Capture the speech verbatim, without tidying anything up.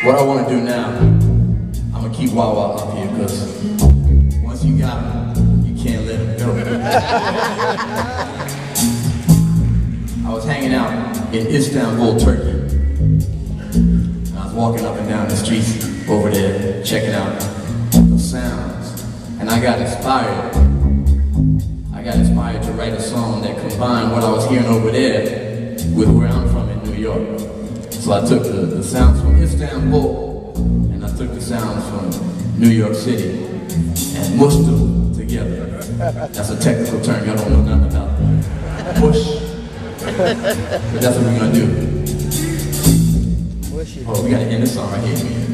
What I want to do now, I'm going to keep Wawa up here because once you got him, you can't let him go. I was hanging out in Istanbul, Turkey. And I was walking up and down the streets over there, checking out the sounds. And I got inspired. I got inspired to write a song that combined what I was hearing over there with where I'm from in New York. So I took the, the sounds from Istanbul, and I took the sounds from New York City, and mushed them together. That's a technical term, y'all don't know nothing about that. Mush. But that's what we're gonna do. Oh, we gotta end this song right here.